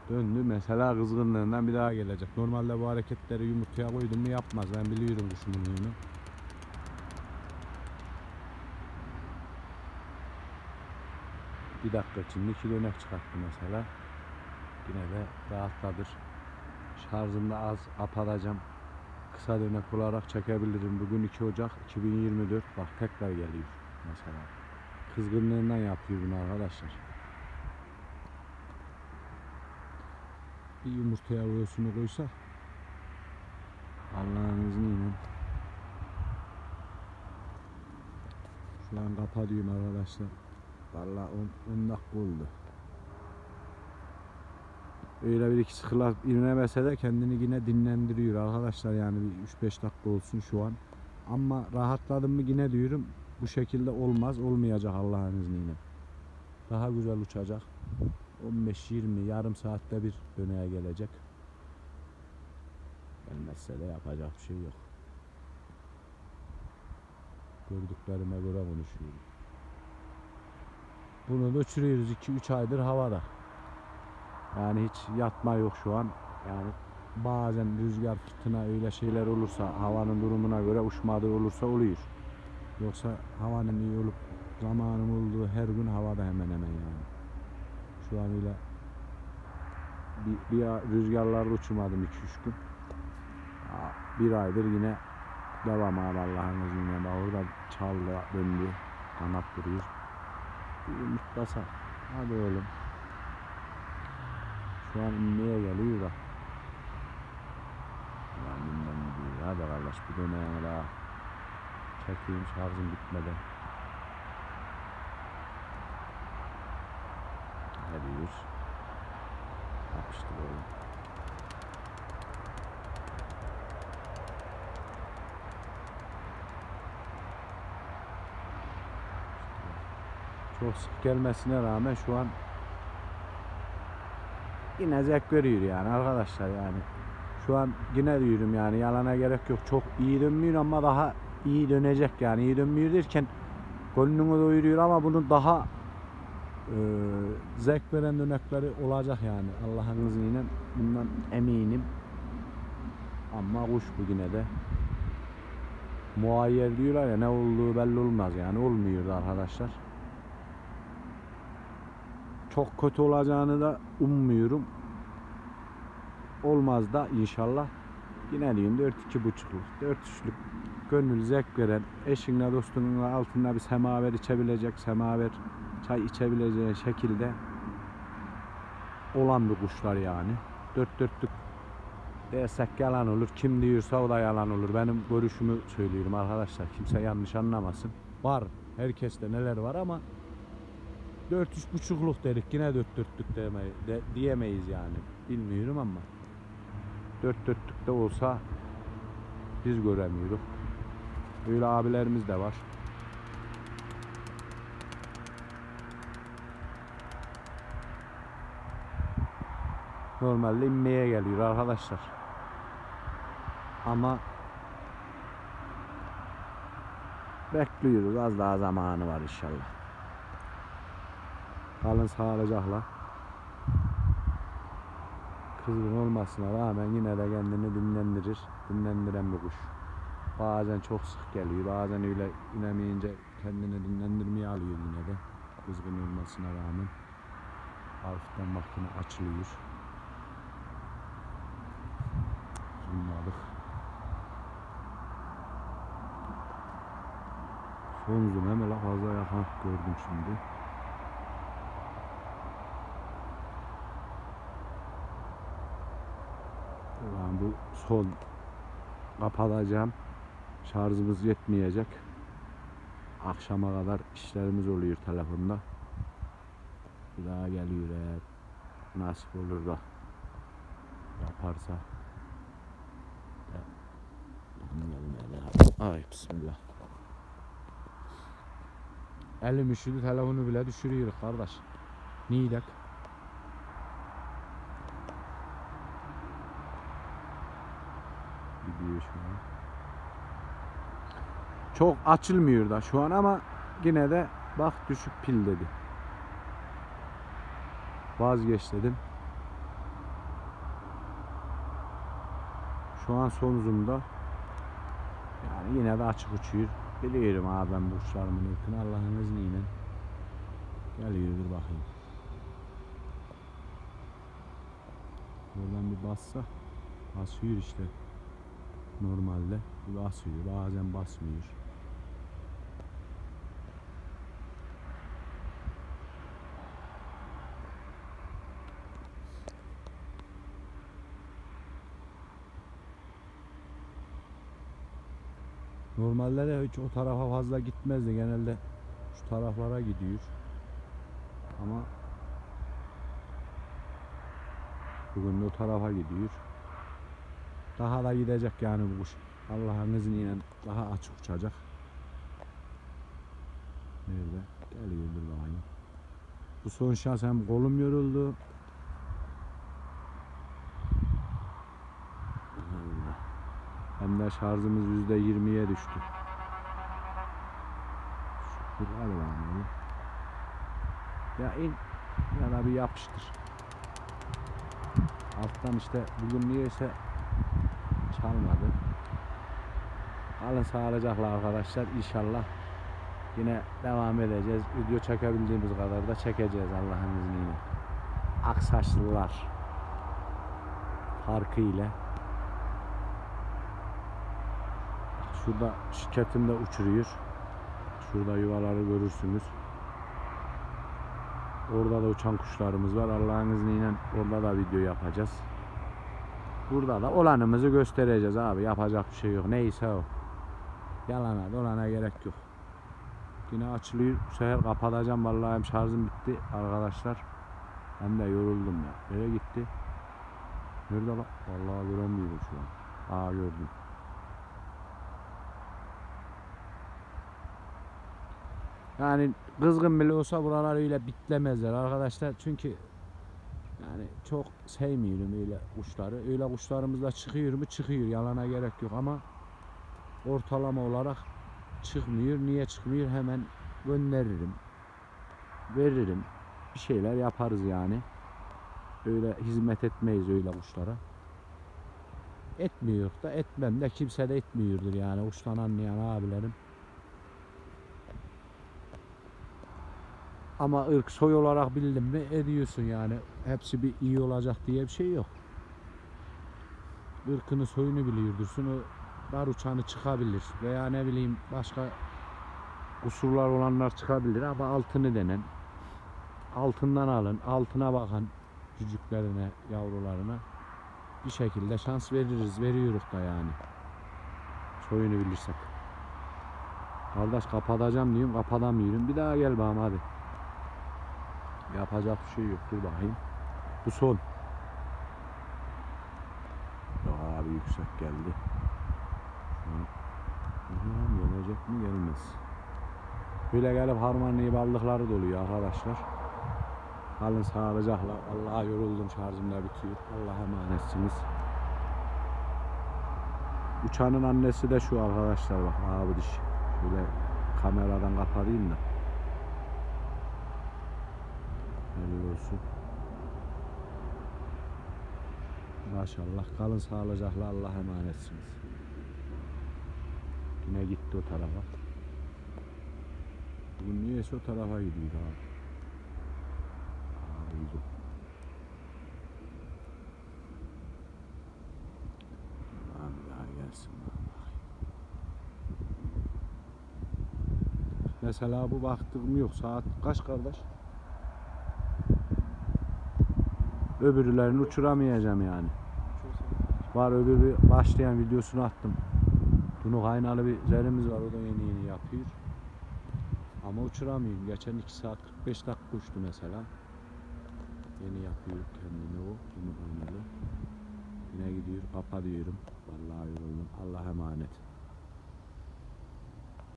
Döndü mesela, kızgınlığından bir daha gelecek. Normalde bu hareketleri yumurtaya koydum mu yapmaz. Ben biliyorum kuşumun huyunu. Bir dakika içinde 2 dönek çıkarttı mesela. Yine de rahatladır. Şarjımda az apalacağım. Kısa dönek olarak çekebilirim. Bugün 2 Ocak 2024. Bak tekrar geliyor mesela. Kızgınlığından yapıyor bunu arkadaşlar. Bir yumurtaya oyosunu koysa Allah'ın izniyle. Şu an kapatıyorum arkadaşlar. Vallahi 10 dakika oldu. Öyle bir iki sıkılar inemese de kendini yine dinlendiriyor arkadaşlar, yani bir 3-5 dakika olsun şu an. Ama rahatladım mı yine diyorum, bu şekilde olmaz, olmayacak Allah'ın izniyle. Daha güzel uçacak. 15-20 yarım saatte bir döneye gelecek. Gelmezse de yapacak bir şey yok. Gördüklerime göre konuşuyorum. Bunu da uçuruyoruz 2-3 aydır havada. Yani hiç yatma yok şu an. Yani bazen rüzgar, fırtına öyle şeyler olursa, havanın durumuna göre uçmadığı olursa oluyor. Yoksa havanın iyi olup zamanım olduğu her gün havada hemen hemen yani. Şu an öyle bir rüzgarlarda uçmadım 2-3 gün. Bir aydır yine devam abi Allah'ın izniyle. Bak orada çaldı, döndü, kanat duruyor. Bir mutlasa. Hadi oğlum. Şu an inmeye geliyor da. Hadi kardeş, bir döneyim daha. Çekeyim şarjım bitmeden. Geliyor. Yapıştır oğlum. Çok sık gelmesine rağmen şu an yine zevk veriyor yani arkadaşlar yani. Şu an yine diyorum yani, yalana gerek yok. Çok iyi dönmüyor ama daha iyi dönecek yani. İyi dönmüyor derken gönlünü doyuruyor ama bunun daha zevk veren dönekleri olacak yani. Allah'ın izniyle bundan eminim. Ama kuş bu yine de. Muayyer diyorlar ya, ne olduğu belli olmaz yani, olmuyordu arkadaşlar. Çok kötü olacağını da ummuyorum. Olmaz da inşallah. Yine diyorum 4-2,5'luk, 4-3'lük gönül zevk veren, eşinle dostunla altında bir semaver içebilecek, semaver çay içebileceği şekilde olan bir kuşlar yani. 4-4'lük dersek yalan olur. Kim diyorsa o da yalan olur. Benim görüşümü söylüyorum arkadaşlar. Kimse yanlış anlamasın. Var. Herkeste neler var ama 4-3,5'luk dedik. Yine 4-4'lük diyemeyiz yani. Bilmiyorum ama 4-4'lük de olsa biz göremiyoruz. Böyle abilerimiz de var. Normalde inmeye geliyor arkadaşlar. Ama bekliyoruz. Az daha zamanı var inşallah. Kalın sağlıcakla. Kızgın olmasına rağmen yine de kendini dinlendirir. Dinlendiren bir kuş. Bazen çok sık geliyor. Bazen öyle inemeyince kendini dinlendirmeye alıyor yine de. Kızgın olmasına rağmen. Hafiften makine açılıyor. Zoomladık. Son zoom hemen fazla yakın gördüm şimdi. Yani bu son kapatacağım. Şarjımız yetmeyecek. Akşama kadar işlerimiz oluyor telefonda. Bir daha geliyor eğer nasip olur da yaparsa. Ay bismillah. Elim üşüdü, telefonu bile düşürüyor kardeş. Nidek. Gidiyor şu an. Çok açılmıyor da şu an ama yine de bak düşük pil dedi. Vazgeç dedim. Şu an son zoom'da. Yani yine de açık uçuyor. Biliyorum abi ben bu kuşlarımın ırkını Allah'ın izniyle. Geliyordur bakayım. Buradan bir bassa basıyor işte. Normalde basıyor, bazen basmıyor. Normalde de hiç o tarafa fazla gitmezdi. Genelde şu taraflara gidiyor. Ama bugün de o tarafa gidiyor. Daha da gidecek yani bu kuş. Allah'ın izniyle daha açık uçacak. Nerede? Geliyordur bakayım. Bu son şans hem kolum yoruldu. Hem de şarjımız %20'ye düştü. Şükür hadi bakalım. Ya in ya da bir yapıştır. Alttan işte bugün niyeyse çalmadı. Alın sağlıcakla arkadaşlar, inşallah yine devam edeceğiz. Video çekebildiğimiz kadar da çekeceğiz Allah'ın izniyle. Aksaçlılar farkı ile. Şurada şirketimde uçuruyor. Şurada yuvaları görürsünüz. Orada da uçan kuşlarımız var. Allah'ın izniyle orada da video yapacağız. Burada da olanımızı göstereceğiz abi. Yapacak bir şey yok. Neyse o. Yalana dolana gerek yok. Yine açılıyor. Bu sefer kapatacağım. Vallahi hem şarjım bitti arkadaşlar. Hem de yoruldum ya. Nereye gitti? Nerede lan? Vallahi göremiyorum şu an. Aa, gördüm. Yani kızgın bile olsa buralar öyle bitlemezler arkadaşlar. Çünkü yani çok sevmiyorum öyle kuşları. Öyle kuşlarımız da çıkıyor mu? Çıkıyor. Yalana gerek yok ama ortalama olarak çıkmıyor. Niye çıkmıyor? Hemen gönderirim. Veririm. Bir şeyler yaparız yani. Öyle hizmet etmeyiz öyle kuşlara. Etmiyor da etmem de kimse de etmiyordur yani. Kuştan anlayan abilerim. Ama ırk soy olarak bildin mi ediyorsun yani. Hepsi bir iyi olacak diye bir şey yok. Irkını soyunu biliyordursun. O dar uçanı çıkabilir. Veya ne bileyim başka kusurlar olanlar çıkabilir ama altını denen. Altından alın. Altına bakın. Cücüklerine, yavrularına. Bir şekilde şans veririz. Veriyoruz da yani. Soyunu bilirsek. Kardeş kapatacağım diyorum. Kapatamıyorum. Bir daha gel bakalım hadi. Yapacak bir şey yok. Dur bakayım. Bu son. Daha bir yüksek geldi. Gelecek mi? Gelmez. Böyle gelip harmanlayıp aldıkları doluyor arkadaşlar. Kalın sağlıcakla. Allah'a yoruldum, şarjım da bitiyor. Allah'a emanetsiniz. Uçanın annesi de şu arkadaşlar, bak abi dişi. Şöyle kameradan kapatayım da. Helal olsun. Maşallah, kalın sağlıcakla, Allah'a emanetsiniz. Yine gitti o tarafa. Bu niyeyse o tarafa gidiyor abi. Abi daha gelsin. Mesela bu baktığım yok. Saat kaç kardeş? Öbürlerini uçuramayacağım yani. Var öbür bir başlayan videosunu attım. Bunu kaynalı bir zerimiz var. O da yeni yapıyor. Ama uçuramıyorum. Geçen 2 saat 45 dakika uçtu mesela. Yeni yapıyor kendini o. Bunu kaynalı. Yine gidiyor. Kapatıyorum. Vallahi yoruldum. Allah'a emanet.